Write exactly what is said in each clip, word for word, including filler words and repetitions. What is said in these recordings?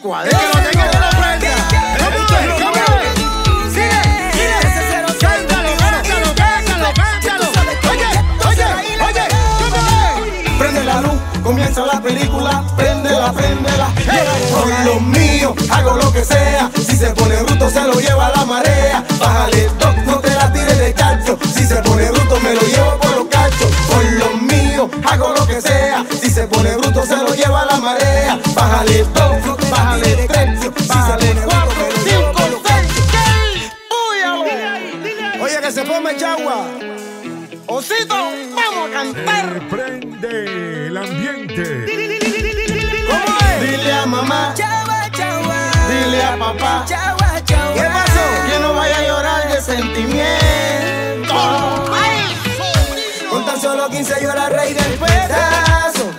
cuadro. Que lo tenga que lo prenda. Cántalo, cántalo, cántalo, cántalo. Oye, oye, oye, ¿cómo es? Prende la luz, comienza la película. Préndela, préndela. Con lo mío hago lo que sea. Si se pone bruto se lo lleva la marea. Bájale dos, no te la tires de cacho. Si se pone bruto me lo llevo por los cachos. Con lo mío hago lo que sea. Si se pone bruto se lo lleva la marea. Bájale dos, bájale tres, bájale cuatro, cinco, seis. Oye, que se ponme chagua. Osito, vamos a cantar. Prende el ambiente. ¿Cómo es? Dile a mamá, Chagua, chagua. dile a papá. Chagua, chagua. ¿Qué pasó? Que no vaya a llorar de sentimiento. Con tan solo quince yo era rey del pedazo.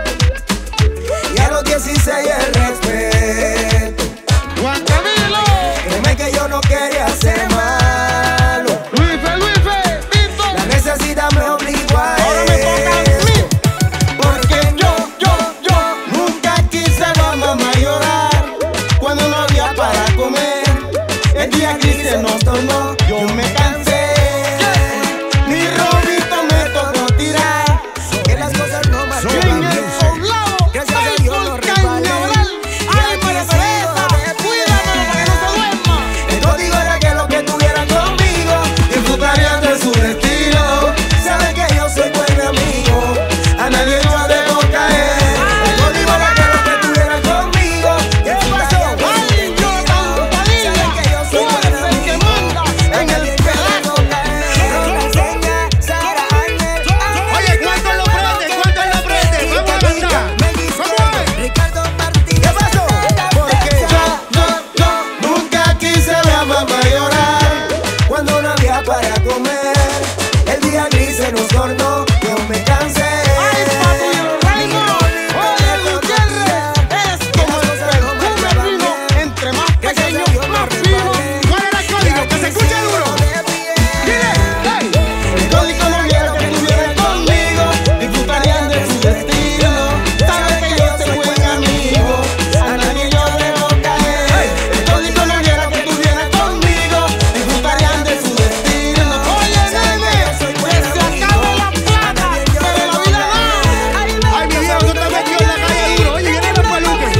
Y a los dieciséis el respeto. Juan Camilo. Créeme que yo no quería ser malo. Luife, Luife, Vito. La necesidad me obligó a Ahora me toca a esto. mí. Porque yo, yo, yo nunca quise ver a mamá llorar cuando no había para comer. El día gris se nos tornó, yo me cansé. Mi robito me tocó tirar. Que las cosas no marchaban En el bien. poblado, Gracias a Dios lo Michael reparé. Cañaveral. Ay, Y María aquí Teresa, sigo de cuídamelo para que no se duerma. El código era que los que estuvieran conmigo disfrutarían de su destino. Saben que yo soy buen amigo, a nadie yo debo caer. El código era que los que estuvieran conmigo disfrutarían de su Ay, destino. yo, Padilla, Saben que yo soy tú buen eres el que amigo, manda a en nadie el yo pedazo. debo caer. Oye, ¿cuánto lo prende? ¿Cuánto lo prende? Vamos a cantar. ¿Cómo es? Ricardo Martínez. ¿Qué pasó? Porque yo, yo, yo nunca quise ver a mamá llorar cuando no había para comer. El día gris se nos tornó, yo me cansé. Ay, papi, Raimo. Oye, Gutiérrez, es como el perfume fino. Entre más pequeño, más fino. ¿Cuál era el código? Que se escuche duro. Dile, hey. El código no quiero que estuvieran conmigo, disfrutarían de su destino. Saben que yo soy buen amigo, a nadie yo debo caer. El código no quiero que estuvieran conmigo, disfrutarían de su destino. Oye, nene, que se acabe la plata, pero la vida no. Ay, mi viejo, tú te metió en la calle duro. Oye, viene los peluques.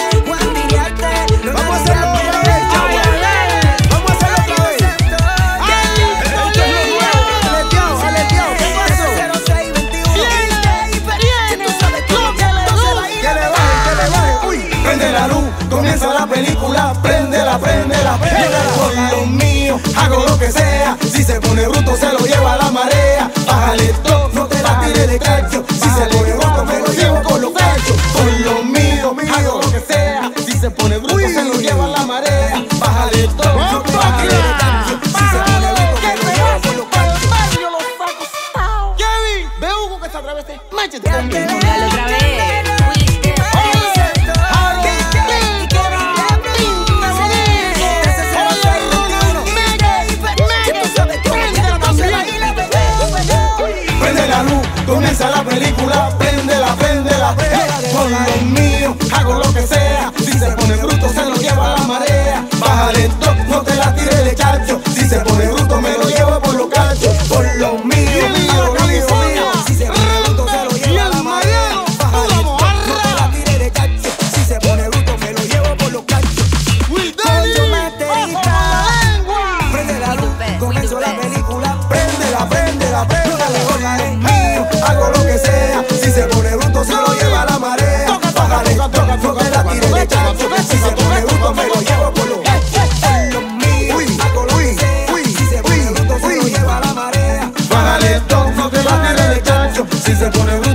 Vamos a hacerlo otra vez, chagua. Vamos a hacerlo otra vez. Esto es lo nuevo. Aleteado, aleteado. ¿Qué pasó? Que le baje, que le baje. Uy. Prende la luz, comienza la película. Préndela, préndela, préndela. Con lo mío hago lo que sea. Si se pone bruto se lo lleva la marea. Bájale dos, no te la tires de cacho. Si se pone bruto me lo llevo con los cachos. Con lo mío hago lo que sea. Si se pone bruto se lo lleva la marea. Bájale dos, no te la tires de cacho. Si se pone bruto me lo llevo con los cachos. Kevin, ve Hugo que se atreve a hacer. Máchate conmigo. Dale otra vez. Prende la luz, comienza la película. Préndela, préndela, préndela. Con lo mío hago lo que sea. Si se pone bruto se lo lleva la marea. Bájale dos, no te la tires de cacho. Si se pone bruto me lo llevo por los cachos. Con lo mío hago lo que sea. Si se pone bruto se lo lleva la marea. Bájale dos, no te la tires de cacho. Si se pone bruto me lo llevo por los cachos. Prende la luz, comenzó la película. Préndela, préndela, préndela. Con lo mío hago lo que sea. Si se pone bruto se lo lleva la marea. Bájale, no te la tires de cacho. Si se pone bruto me lo llevo por los cachos. Con lo mío hago lo que sea. Si se pone bruto se lo lleva la marea. Bájale, no te la tires de cacho. Si se pone bruto